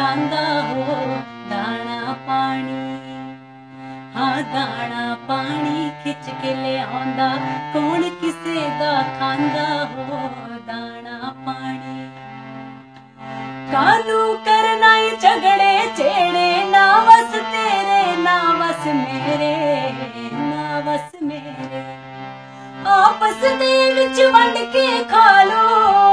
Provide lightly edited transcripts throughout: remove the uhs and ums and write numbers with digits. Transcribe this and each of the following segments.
खांदा हो दाना पानी। हाँ दाना पानी खिच के ले आंदा, कौन किसे दा खांदा हो दाना पानी। कानू करना झगड़े छेड़े, ना बस तेरे ना बस मेरे, ना बस मेरे। आपस दे विच वंड के खा लो,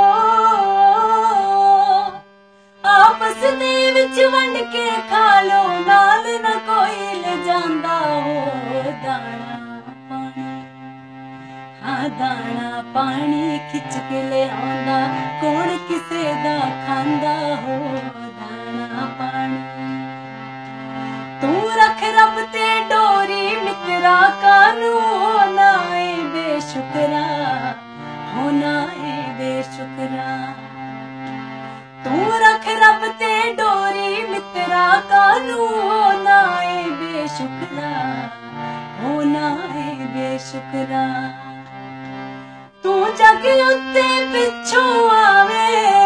आपस दे विच वंड के खा लो, नाल न कोई ले जांदा हो दाना पानी। हाँ दाना पानी खिच के ले आंदा, कौन किसे दा खांदा हो दाना पानी। तू रख रब ते डोरी मित्रा, कानू होना है बेशुकरा, होना है बेशुकरा। तू रख रब ते डोरी मित्रा, कानू होना है बेशुकरा, होना है बेशुकरा। तू जग उत्ते पिछों आवे,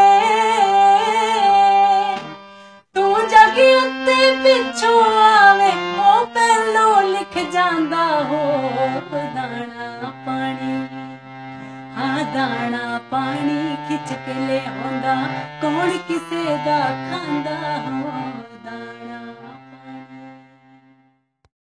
तू जग उत्ते पिछों आवे, ओ पहलो लिख जांदा हो दाना पानी। हाँ दाना पानी खिच के ले आंदा, कौन किसे दा खांदा हो